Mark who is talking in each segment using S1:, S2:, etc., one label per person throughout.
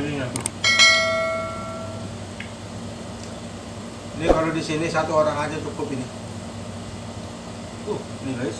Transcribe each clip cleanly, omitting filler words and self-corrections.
S1: dagingnya tuh. Ini kalau di sini satu orang aja cukup ini. Ini guys.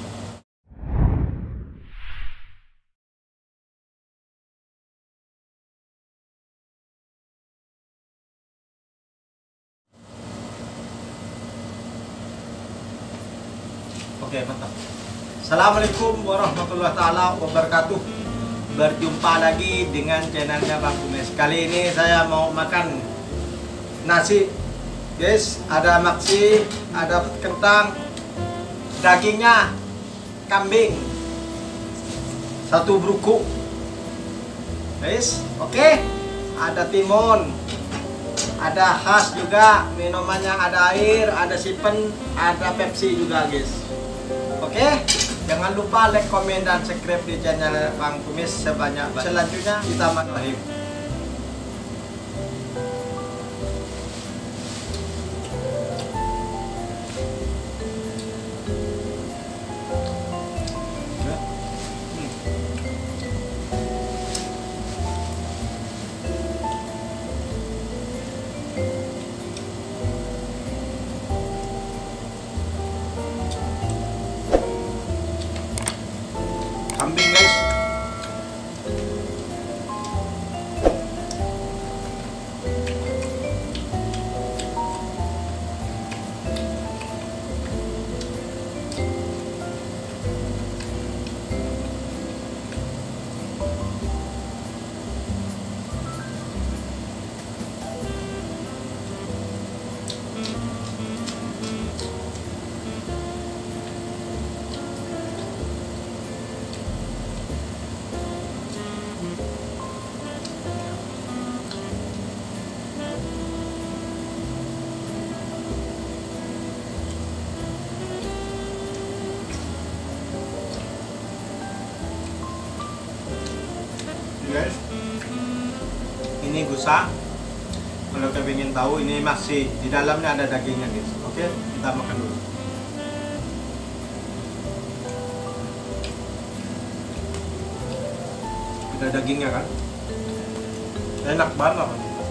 S1: Oke, mantap. Assalamualaikum warahmatullahi taala wabarakatuh. Berjumpa lagi dengan channelnya Bang Kumis. Kali ini saya mau makan nasi, guys. Ada maksi, ada kentang, dagingnya kambing, satu bruku, guys. Oke, ada timun, ada khas juga minumannya, ada air, ada sipen, ada Pepsi juga, guys. Oke, jangan lupa like, komen, dan subscribe di channel Bang Kumis sebanyak. Selanjutnya kita makan. Kambing, guys. Guys, ini gusa. Kalau kalian ingin tahu, ini masih di dalamnya ada dagingnya, guys. Oke, kita makan dulu. Ada dagingnya kan, enak banget.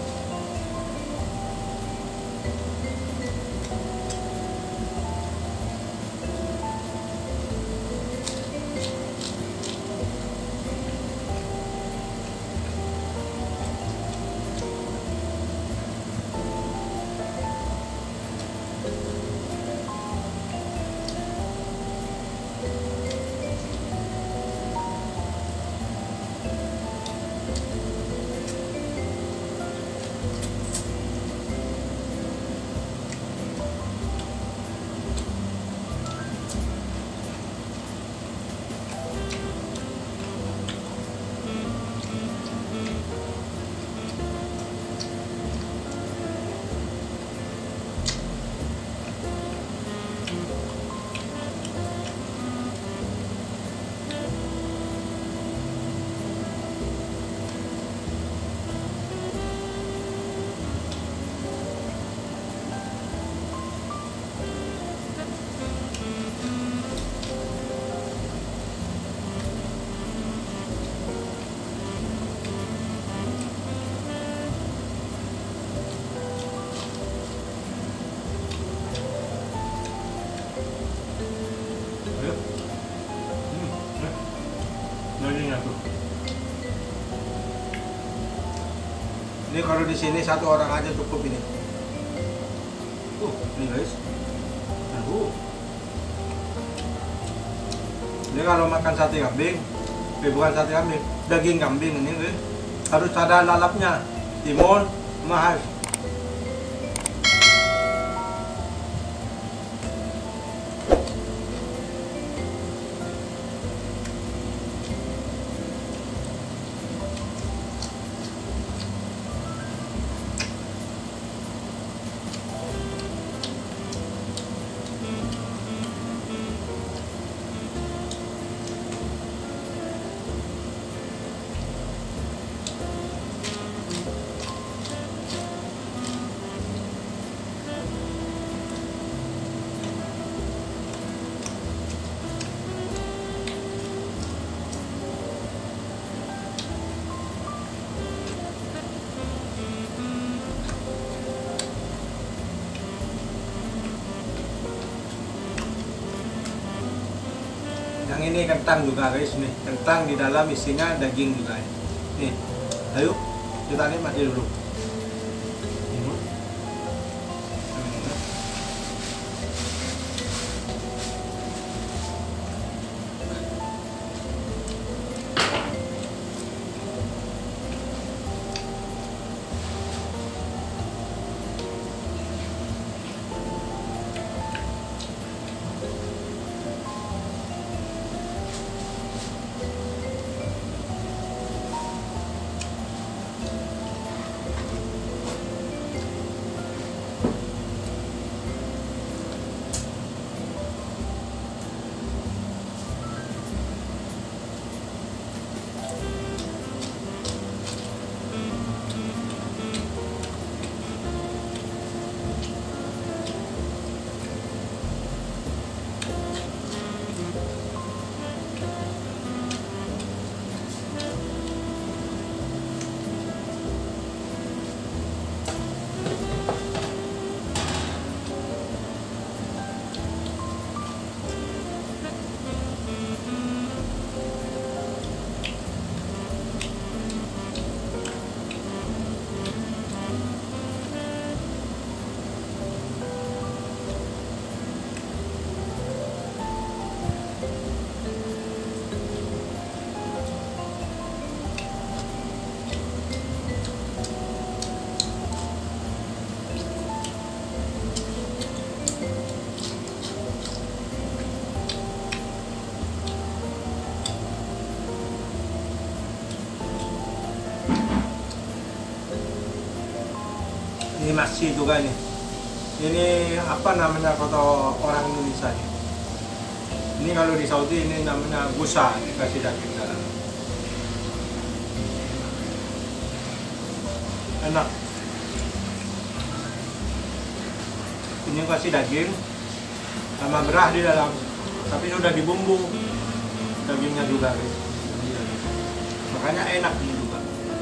S1: Dagingnya tuh. Ini kalau di sini satu orang aja cukup ini. Ini guys. Ini kalau makan sate kambing, bukan sate kambing, daging kambing ini, guys. Harus ada lalapnya, timun, mahal. Yang ini kentang juga guys nih. Kentang di dalam isinya daging juga. Nih, ayo kita nikmati dulu. Ini masih juga nih. Ini apa namanya kata orang Indonesia nih? Ini kalau di Saudi ini namanya gusa, dikasih daging dalam. Enak. Ini kasih daging sama berah di dalam, tapi sudah dibumbu dagingnya juga guys. Makanya enak ini juga.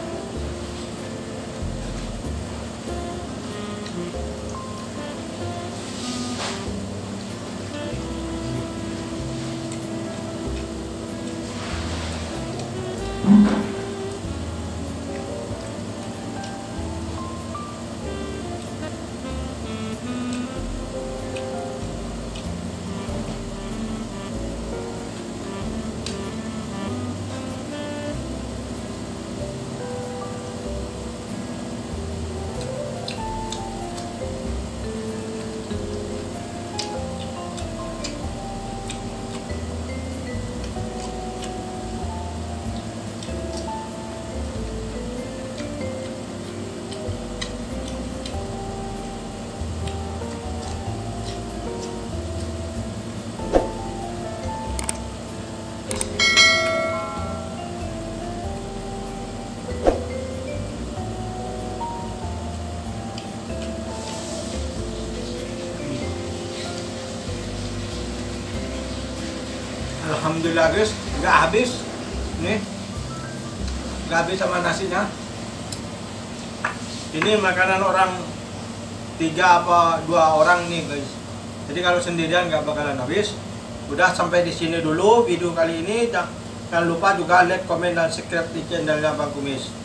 S1: Alhamdulillah guys, nggak habis nih, nggak habis sama nasinya. Ini makanan orang 3 apa 2 orang nih guys. Jadi kalau sendirian nggak bakalan habis. Udah sampai di sini dulu video kali ini. Jangan lupa juga like, komen, dan subscribe di channelnya Bang Kumis.